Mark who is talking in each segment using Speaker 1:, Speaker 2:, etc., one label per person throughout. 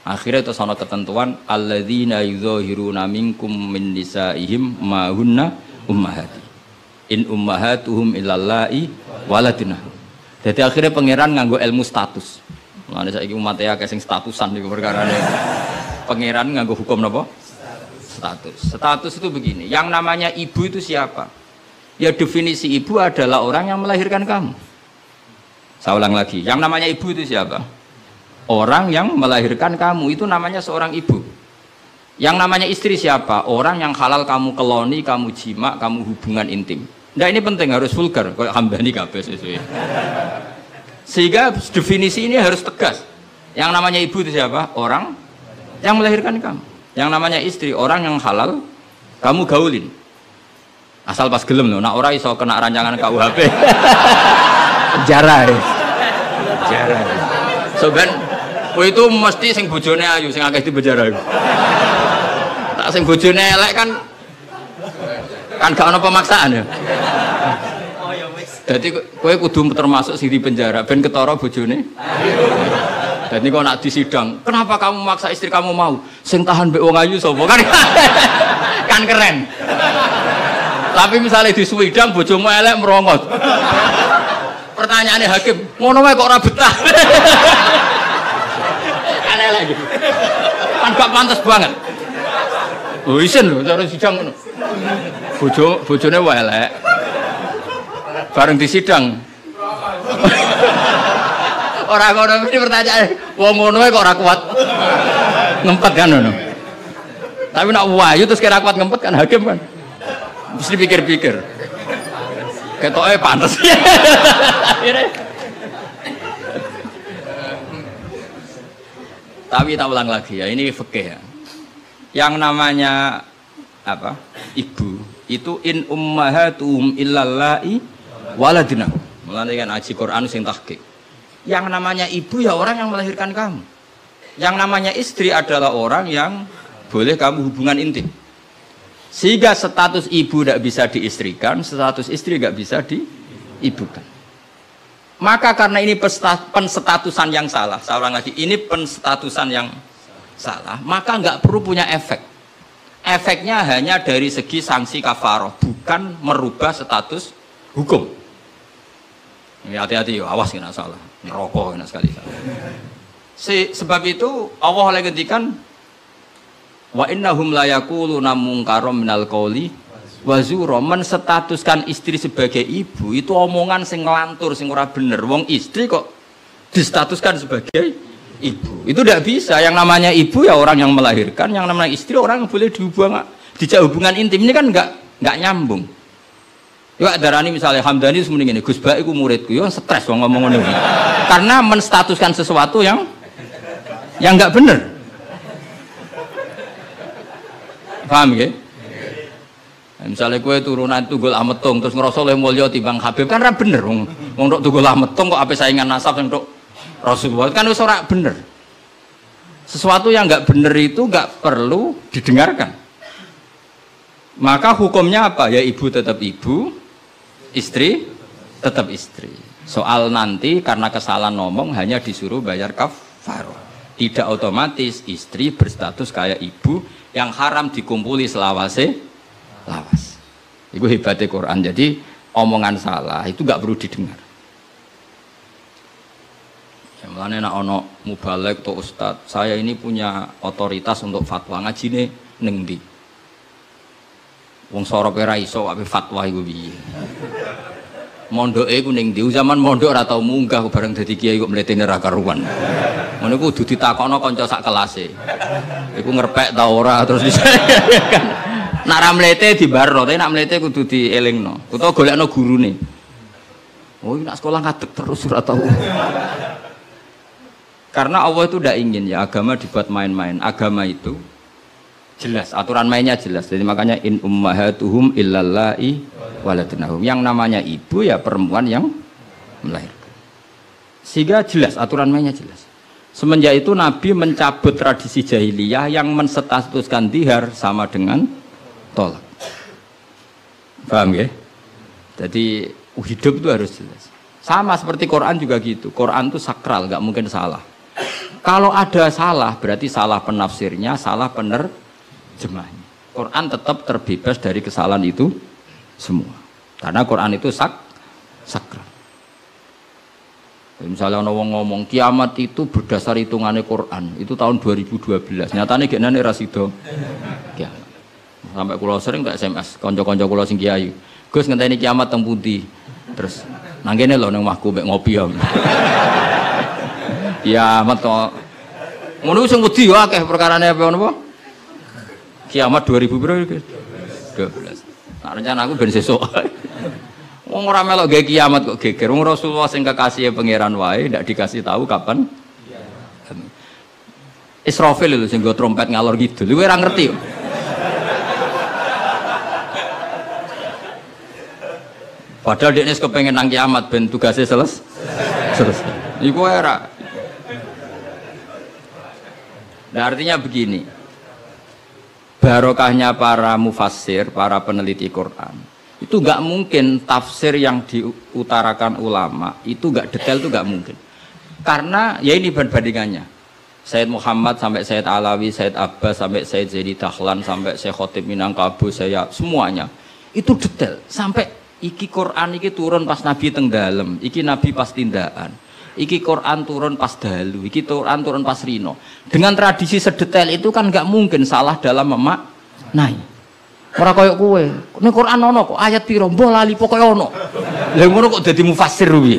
Speaker 1: Akhirnya itu sono ketentuan alladzina yuzahiruna minkum min nisaihim ma hunna ummahati. In ummahatuhum illallahi waladunahum. Jadi akhirnya pangeran nganggo ilmu status. Mulane saiki umat ya sing statusan niku perkarane. Pangeran nganggo hukum napa? Status. Status itu begini, yang namanya ibu itu siapa? Ya definisi ibu adalah orang yang melahirkan kamu. Saya ulang lagi, yang namanya ibu itu siapa? Orang yang melahirkan kamu itu namanya seorang ibu. Yang namanya istri siapa? Orang yang halal kamu keloni, kamu jima, kamu hubungan intim. Nah ini penting, harus vulgar, kayak hambani kabeh sesuai. Sehingga definisi ini harus tegas. Yang namanya ibu itu siapa? Orang yang melahirkan kamu. Yang namanya istri, orang yang halal kamu gaulin. Asal pas gelem loh, nak ora iso kena rancangan KUHP. Penjara. Penjara. Soben kowe itu mesti sing bojone ayu, sing akeh di penjara iku. Tak sing bojone elek kan gak ono pemaksaan ya.
Speaker 2: Oh ya wis.
Speaker 1: Dadi kowe kudu termasuk sing di penjara ben ketara bojone. Dadi kok nak disidang, kenapa kamu maksa istri kamu mau? Sing tahan mbek wong ayu sapa kan? Kan keren. Tapi misalnya disuwidang bojomu elek merongot. Pertanyaannya hakim, ngono wae kok ora betah. Aneh lagi. Kan gak pantas banget. Oh isin lho cara sidang ngono. Bojone wae elek. Bareng disidang. Ora ngono mesti pertanyaan, wong ngono wae kok ora kuat. Ngempet kan ngono. Tapi nak wayu terus kira kuat ngempet kan hakim kan. Mesti pikir-pikir. Ketoke pantes. Tapi tak ulang lagi ya, ini fikih ya. Yang namanya apa? Ibu itu in ummahatuhum illallahi waladunahum. Mulane kan aji Quran sing tahqiq. Yang namanya ibu ya orang yang melahirkan kamu. Yang namanya istri adalah orang yang boleh kamu hubungan intim. Sehingga status ibu tidak bisa diistrikan, status istri tidak bisa diibukan. Maka karena ini penstatusan yang salah, saya ulang lagi, ini penstatusan yang salah, maka nggak perlu punya efek. Efeknya hanya dari segi sanksi kafaroh, bukan merubah status hukum. Hati-hati, awas kena salah, neraka kena sekali salah. Sebab itu Allah lagi ngendikan wa innahum la yaquluna munkaram minal qauli wa zura, menstatuskan istri sebagai ibu itu omongan sing nglantur sing ora bener. Wong istri kok distatuskan sebagai ibu. Itu tidak bisa. Yang namanya ibu ya orang yang melahirkan, yang namanya istri orang yang boleh dijak hubungan intim. Ini kan enggak nyambung. Ya darani misalnya Hamdani semuanya gini, Gus Bak iku muridku, yo stres wong ngomong ngono. Karena menstatuskan sesuatu yang enggak bener. Paham ya? Misalnya kue turunan Tunggul Ametung terus ngerasa oleh mulya timbang Habib kan ra bener wong tok Tunggul Ametung kok ape saingan nasab sing tok Rasulullah kan wis ora bener. Sesuatu yang enggak bener itu enggak perlu didengarkan. Maka hukumnya apa? Ya ibu tetap ibu, istri tetap istri. Soal nanti karena kesalahan ngomong hanya disuruh bayar kafarah. Tidak otomatis istri berstatus kayak ibu yang haram dikumpuli selawase lawas. Itu hebatnya Quran. Jadi omongan salah itu nggak perlu didengar. Ya, mulane nek ana mubalek atau ustad, saya ini punya otoritas untuk fatwa, ngajine ning ndi? Wong sorope ra iso wae fatwa iku piye? Mondoke iku ning ndi? Zaman mondok ora tau munggah bareng dadi kiai kok mletene ra karuan. Ngono iku kudu ditakokno kanca sak kelase. Iku ngerpek ta ora terus kan. Nak ra mlete dibarno, tapi nak mlete kudu dielingno. Utawa golekno gurune. Oh, nak sekolah ngadeg terus ora tau. Karena Allah itu tidak ingin ya agama dibuat main-main. Agama itu jelas, aturan mainnya jelas. Jadi makanya in ummahatuhum illallahi waladunahum. Yang namanya ibu ya perempuan yang melahirkan. Sehingga jelas, aturan mainnya jelas. Semenjak itu Nabi mencabut tradisi jahiliyah yang menstatuskan dihar sama dengan tolak. Paham ya? Jadi hidup itu harus jelas. Sama seperti Quran juga gitu. Quran itu sakral, nggak mungkin salah. Kalau ada salah, berarti salah penafsirnya, salah penerjemahnya. Quran tetap terbebas dari kesalahan itu semua. Karena Quran itu sakral. Misalnya orang ngomong kiamat itu berdasar hitungannya Quran, itu tahun 2012. Nyatanya gimana rasido kiamat. Sampai kulo sering tak SMS, konco-konco kulo sing kiai. Gus ngenteni kiamat teng pundi? Terus nang kene lho nang omahku mek ngopi ya. Kiamat kok. Ngono sing wedi yo akeh perkarane apa napa? Kiamat 2000 piro iki? 12. Nah, rencana aku ben sesuk. Wong ora melok gawe kiamat kok geger. Wong Rasulullah sing kekasih pangeran wae ndak dikasih tahu kapan. Israfil lho sing nggo trompet ngalor kidul. Kowe ora ngerti. Padahal dia kepengen nang kiamat ben tugasnya selesai. Iku era. Nah, artinya begini. Barokahnya para mufassir, para peneliti Quran. Itu enggak mungkin tafsir yang diutarakan ulama itu enggak detail, itu enggak mungkin. Karena ya ini perbandingannya. Sayyid Muhammad sampai Sayyid Alawi, Sayyid Abbas sampai Sayyid Zaidi Dahlan sampai Syekh Khotib Minangkabau, saya semuanya itu detail sampai iki Quran iki turun pas Nabi teng dalem, iki Nabi pas tindakan, iki Quran turun pas dalu, iki Quran turun pas rino. Dengan tradisi sedetail itu kan nggak mungkin salah dalam memaknai. Ora koyo kowe, ning Quran ono kok ayat piro mbah lali pokoke ono. Lah ngono kok dadi mufassir kuwi.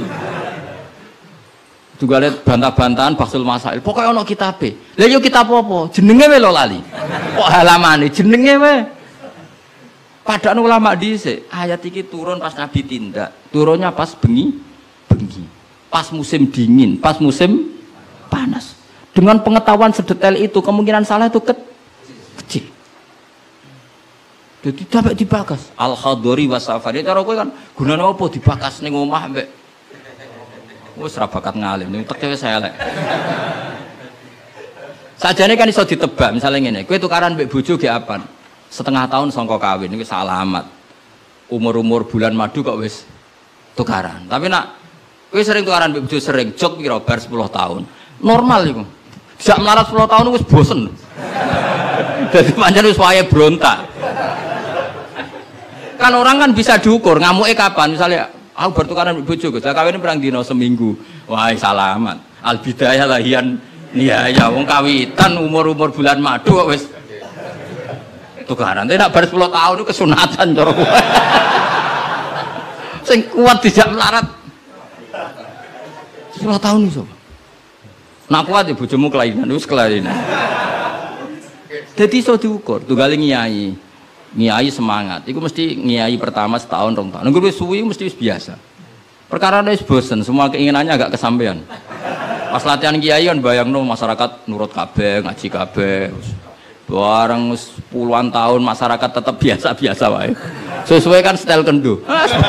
Speaker 1: Juga lihat bantah-bantahan Basul Masail, pokoke ono kitabe. Lah yo kitab apa? Jenenge wae lho lali. Kok halamane jenenge wae. Padahal ulama dhisik, ayat iki turun pas Nabi tindak, turunnya pas bengi, pas musim dingin, pas musim panas. Dengan pengetahuan sedetail itu, kemungkinan salah itu kecil. Jadi dapat dibakas. Al-Khadori wa Safari, cara kowe kan gunane apa dibakas ning omah mbek. Wis ra bakat ngalim, ning teke saya elek. Sajane kan iso ditebak, misalnya ngene, kowe tukaran mbek bojo ge apaan? Setengah tahun songko kawin ini salamat, umur bulan madu kok wis tukaran. Tapi nak wis sering tukaran begitu sering jok piro bar 10 tahun normal itu. Tidak melarat 10 tahun wis bosen. Jadi pancen wis wayahe brontak. Kan orang kan bisa diukur ngamuke kapan, misalnya aku bertukaran bojo Gus, kawin perang dino seminggu. Wah salamat. Al bidayah lahian ya wong kawitan umur bulan madu kok wis tukaran, tidak bar 10 tahun itu kesunatan cara kuat. Sing kuat tidak melarat 10 tahun itu. Nak kuat ya bojomu kelainan, wis kelainan. Jadi iso diukur, tunggale ngiyai semangat. Iku mesti ngiyai pertama setahun rong tahun. Nunggu wis suwi mesti wis biasa. Perkara wis bosen, semua keinginannya agak kesampaian. Pas latihan kiai kan bayangno masyarakat nurut kabeh, ngaji kabeh. Barang puluhan tahun masyarakat tetap biasa-biasa wae. Sesuai kan style kendo.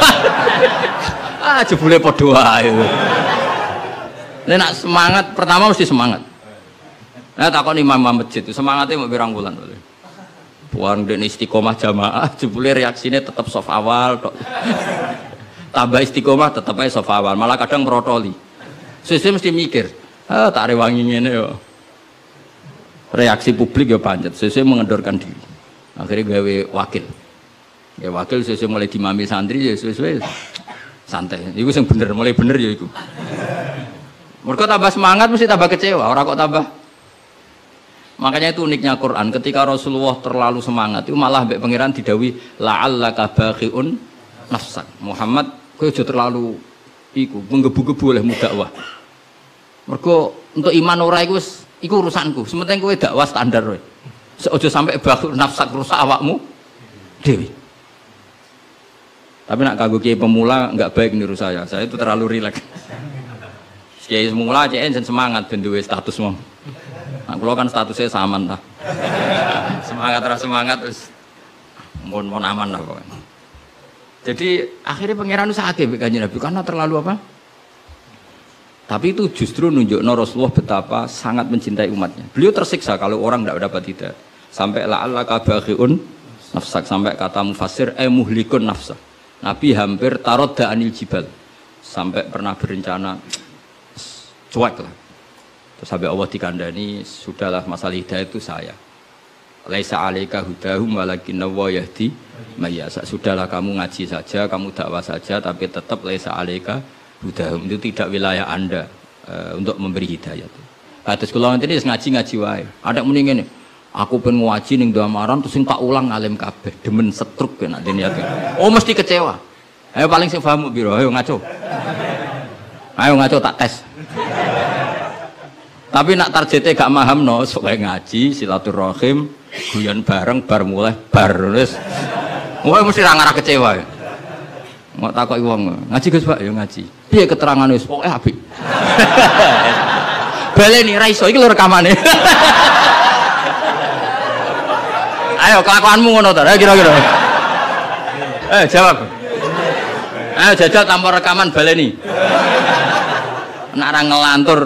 Speaker 1: Jebule padha wae. Nek semangat pertama mesti semangat. Nah takon imam masjid itu semangatnya mau pirang bulan boleh. Buang den istiqomah jamaah jebule reaksinya tetap soft awal tok. Tambah istiqomah tetap aja soft awal, malah kadang merotoli. Sesuai mesti mikir, tak rewangi ngene yo. Reaksi publik ya pancet, sesuai mengendorkan diri. Akhirnya gawe wakil. Ya wakil sesuai mulai dimami santri ya sesuai santai. Iku sing bener, mulai bener ya iku. Mereka tambah semangat mesti tambah kecewa, orang kok tambah. Makanya itu uniknya Quran, ketika Rasulullah terlalu semangat itu malah mbek pangeran didhawuhi la'allaka bakhiun nafsak. Muhammad kowe aja terlalu iku menggebu-gebu oleh dakwah. Mergo untuk iman ora iku wis iku urusanku, sementing kowe dakwah standar kowe. Aja sampai bakhul nafsak rusak awakmu dhewe. Tapi nak kanggo kiai pemula enggak baik niru saya. Saya itu terlalu rileks. Kiai pemula cek semangat ben duwe status mong. Nah, kula kan statusnya saman ta. Semangat terus semangat terus mun aman lah pokoknya. Jadi akhirnya pangeran sakit kanjeng Nabi karena terlalu apa? Tapi itu justru nunjukno Rasulullah betapa sangat mencintai umatnya. Beliau tersiksa kalau orang tidak dapat hidayah. Sampai la'allaka bakhiun nafsak, sampai kata mufassir muhlikun nafsak. Nabi hampir tarodda anil jibal. Sampai pernah berencana cuek lah. Terus sampai Allah dikandani, sudahlah masalah hidayah itu saya. Laisa 'alaika hudahum walakinna wa yahdi may yasha. Sudahlah kamu ngaji saja, kamu dakwah saja, tapi tetap laisa 'alaika hudahum, itu tidak wilayah Anda untuk memberi hidayah itu. Kados kula ngene ngaji wae. Ada muni ngene. Aku pengen ngaji ning Damaran terus sing tak ulang alim kabeh, demen setruk nek niat. Oh mesti kecewa. Ayo paling sing paham piro? Ayo ngaco. Ayo ngaco tak tes. Tapi nak targete gak mahamno, sok ngaji, silaturahim, guyon bareng bar mulai bar terus. Wah mesti ra ngarah kecewa. Mau takoki wong, ngaji Gus Pak, ya ngaji. Piye keterangane wis pokoke apik. Baleni ra iso iki lho rekamane. Ayo kelakuanmu ngono ta, kira-kira. Jawab. Ayo jajal tanpa rekaman baleni. Nek ra ngelantur.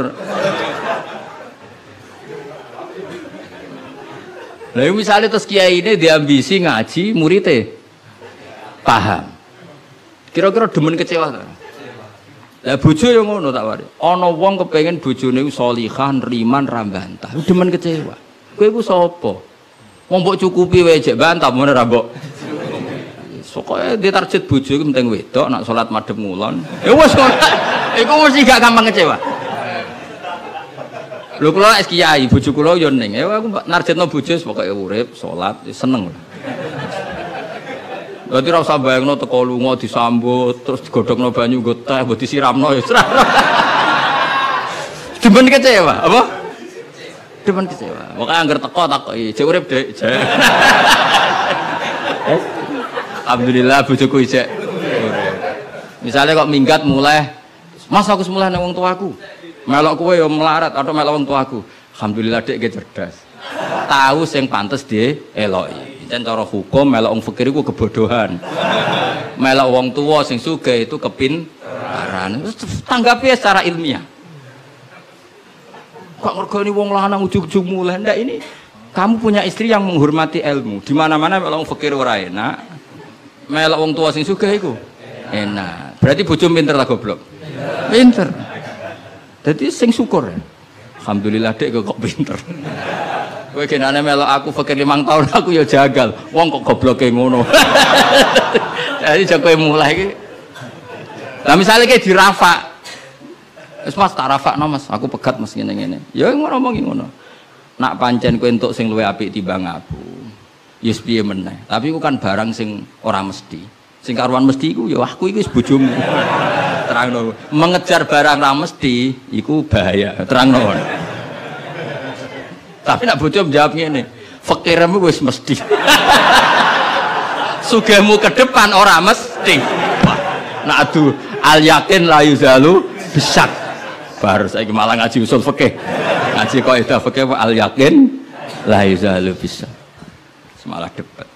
Speaker 1: Lah misalnya terus kiai ini diambisi ngaji muridnya paham. Kira-kira demen kecewa ta? Lah bojo yo ngono tak wari. Ana wong kepengin bojone salihah, riman, ra bantah. Demen kecewa. Kowe iku sapa? Wong mbok cukupi wae jek bantah mun ora mbok. Pokoke ditarget bojo iku penting wedok nak salat madhep ngulon. Ya wis ngono. Iku mesti gak gampang kecewa. Lho kula es kiai, bojo kula yo ning. Ya aku narjetno bojo pokoke urip, salat, seneng. Dadi ora usah bayangno teko lunga disambut, terus digodhogno banyu nggo teh, mbok disiramno ya. Demen kecewa, apa? Demen kecewa. Pokoke angger teko takoki, jek urip, Dik. Alhamdulillah bojoku isek urip. Misale kok minggat mulai, Mas aku semula nang wong tuaku. Melok kowe ya melarat atau melok wong tuaku. Alhamdulillah Dik ge cerdas. Tahu sing pantes dieloki. Jan cara hukum melok wong fakir iku kebodohan. Melok wong tua sing sugih itu kepintaran. Tanggapi secara ilmiah. Kok ngergoni wong lanang ujug-ujug mulai ndak ini kamu punya istri yang menghormati ilmu. Di mana-mana melok wong fakir ora enak. Melok wong tua sing sugih iku enak. Berarti bojo pinter ta goblok? Pinter. Jadi sing syukur ya. Alhamdulillah Dek kok pinter. Kowe genane melok aku fakir 5 tahun aku ya jagal. Wong kok gobloke ngono. Jadi jek kowe mulai iki. Lah misale ki dirafak. Wis Mas tak rafakno Mas, aku pegat Mas ngene-ngene. Ya ngomong ngono. Nak pancen kowe entuk sing luwih apik timbang aku. Ya piye meneh. Tapi iku kan barang sing ora mesti. Sing karuan mesti iku ya aku iki wis bojomu. Terangno. Mengejar barang ra mesti iku bahaya. Terangno. Tapi nak bojo jawab ngene, fakirmu wis mesti. Sugihmu ke depan ora mesti. Nak adu al yakin la yuzalu bisak. Baru saiki malah ngaji usul fikih. Ngaji kaidah fikih al yakin la yuzalu bisak. Semalah debat.